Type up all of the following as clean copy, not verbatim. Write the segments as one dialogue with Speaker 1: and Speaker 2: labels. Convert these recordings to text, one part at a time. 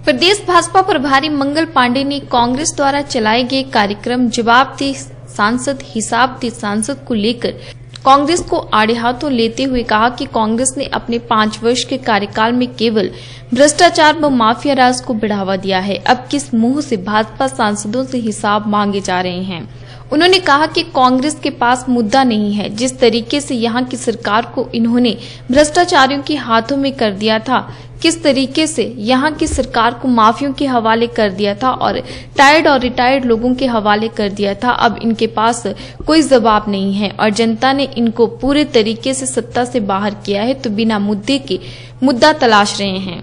Speaker 1: प्रदेश भाजपा प्रभारी मंगल पांडे ने कांग्रेस द्वारा चलाए गए कार्यक्रम जवाब दे सांसद हिसाब दे सांसद को लेकर कांग्रेस को आड़े हाथों लेते हुए कहा कि कांग्रेस ने अपने 5 वर्ष के कार्यकाल में केवल भ्रष्टाचार व माफिया राज को बढ़ावा दिया है। अब किस मुंह से भाजपा सांसदों से हिसाब मांगे जा रहे हैं। उन्होंने कहा कि कांग्रेस के पास मुद्दा नहीं है। जिस तरीके से यहां की सरकार को इन्होंने भ्रष्टाचारियों के हाथों में कर दिया था, किस तरीके से यहां की सरकार को माफियों के हवाले कर दिया था और टायर्ड और रिटायर्ड लोगों के हवाले कर दिया था, अब इनके पास कोई जवाब नहीं है और जनता ने इनको पूरे तरीके से सत्ता से बाहर किया है, तो बिना मुद्दे के मुद्दा तलाश रहे हैं।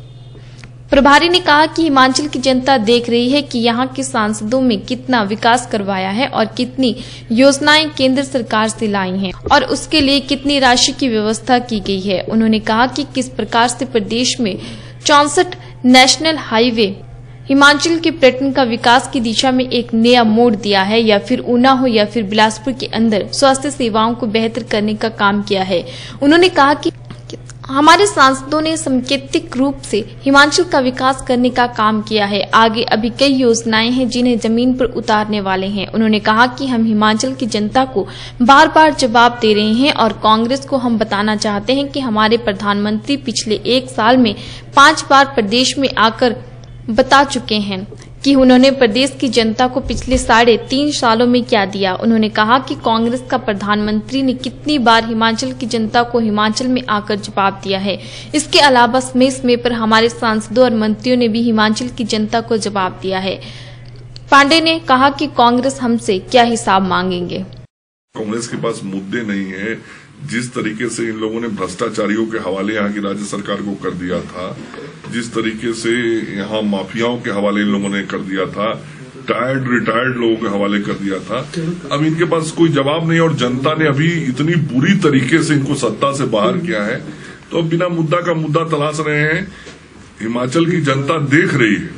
Speaker 1: प्रभारी ने कहा कि हिमाचल की जनता देख रही है कि यहां के सांसदों में कितना विकास करवाया है और कितनी योजनाएं केंद्र सरकार से लाई हैं और उसके लिए कितनी राशि की व्यवस्था की गई है। उन्होंने कहा कि किस प्रकार से प्रदेश में 64 नेशनल हाईवे हिमाचल के पर्यटन का विकास की दिशा में एक नया मोड़ दिया है, या फिर ऊना हो या फिर बिलासपुर के अंदर स्वास्थ्य सेवाओं को बेहतर करने का काम किया है। उन्होंने कहा कि हमारे सांसदों ने सांकेतिक रूप से हिमाचल का विकास करने का काम किया है। आगे अभी कई योजनाएं हैं जिन्हें जमीन पर उतारने वाले हैं। उन्होंने कहा कि हम हिमाचल की जनता को बार बार जवाब दे रहे हैं और कांग्रेस को हम बताना चाहते हैं कि हमारे प्रधानमंत्री पिछले 1 साल में 5 बार प्रदेश में आकर बता चुके हैं कि उन्होंने प्रदेश की जनता को पिछले 3.5 सालों में क्या दिया। उन्होंने कहा कि कांग्रेस का प्रधानमंत्री ने कितनी बार हिमाचल की जनता को हिमाचल में आकर जवाब दिया है। इसके अलावा समय समय पर हमारे सांसदों और मंत्रियों ने भी हिमाचल की जनता को जवाब दिया है। पांडे ने कहा कि कांग्रेस हमसे क्या हिसाब मांगेंगे।
Speaker 2: कांग्रेस के पास मुद्दे नहीं है। जिस तरीके से इन लोगों ने भ्रष्टाचारियों के हवाले यहाँ की राज्य सरकार को कर दिया था, जिस तरीके से यहाँ माफियाओं के हवाले इन लोगों ने कर दिया था, टायर्ड रिटायर्ड लोगों के हवाले कर दिया था, अब इनके पास कोई जवाब नहीं और जनता ने अभी इतनी बुरी तरीके से इनको सत्ता से बाहर किया है, तो अब बिना मुद्दा का मुद्दा तलाश रहे हैं। हिमाचल की जनता देख रही है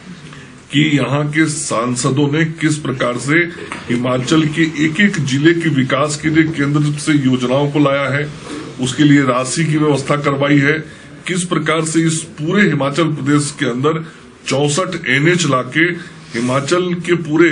Speaker 2: कि यहाँ के सांसदों ने किस प्रकार से हिमाचल के एक एक जिले के विकास के लिए केंद्र से योजनाओं को लाया है, उसके लिए राशि की व्यवस्था करवाई है, किस प्रकार से इस पूरे हिमाचल प्रदेश के अंदर 64 NH लाके हिमाचल के पूरे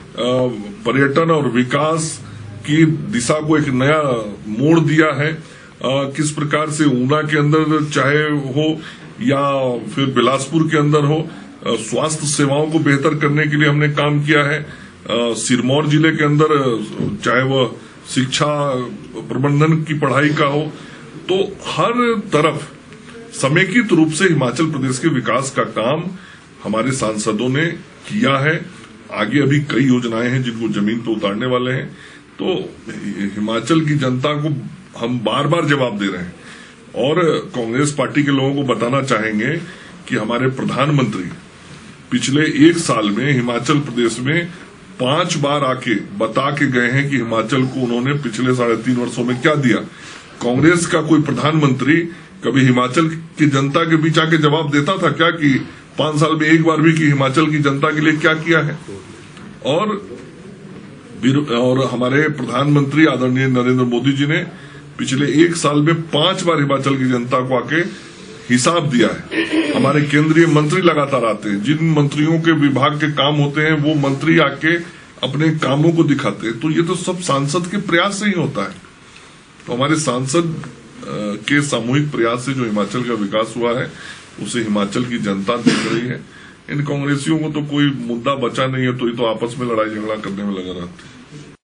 Speaker 2: पर्यटन और विकास की दिशा को एक नया मोड़ दिया है। किस प्रकार से ऊना के अंदर चाहे हो या फिर बिलासपुर के अंदर हो, स्वास्थ्य सेवाओं को बेहतर करने के लिए हमने काम किया है। सिरमौर जिले के अंदर चाहे वह शिक्षा प्रबंधन की पढ़ाई का हो, तो हर तरफ समेकित रूप से हिमाचल प्रदेश के विकास का काम हमारे सांसदों ने किया है। आगे अभी कई योजनाएं हैं जिनको जमीन पर उतारने वाले हैं, तो हिमाचल की जनता को हम बार बार जवाब दे रहे हैं और कांग्रेस पार्टी के लोगों को बताना चाहेंगे कि हमारे प्रधानमंत्री पिछले 1 साल में हिमाचल प्रदेश में 5 बार आके बता के गए हैं कि हिमाचल को उन्होंने पिछले 3.5 वर्षों में क्या दिया। कांग्रेस का कोई प्रधानमंत्री कभी हिमाचल की जनता के बीच आके जवाब देता था क्या कि 5 साल में 1 बार भी कि हिमाचल की जनता के लिए क्या किया है। और हमारे प्रधानमंत्री आदरणीय नरेंद्र मोदी जी ने पिछले 1 साल में 5 बार हिमाचल की जनता को आके हिसाब दिया है। हमारे केंद्रीय मंत्री लगातार आते हैं, जिन मंत्रियों के विभाग के काम होते हैं वो मंत्री आके अपने कामों को दिखाते हैं, तो ये तो सब सांसद के प्रयास से ही होता है। तो हमारे सांसद के सामूहिक प्रयास से जो हिमाचल का विकास हुआ है उसे हिमाचल की जनता देख रही है। इन कांग्रेसियों को तो कोई मुद्दा बचा नहीं है, तो ये तो आपस में लड़ाई झगड़ा करने में लगा रहते हैं।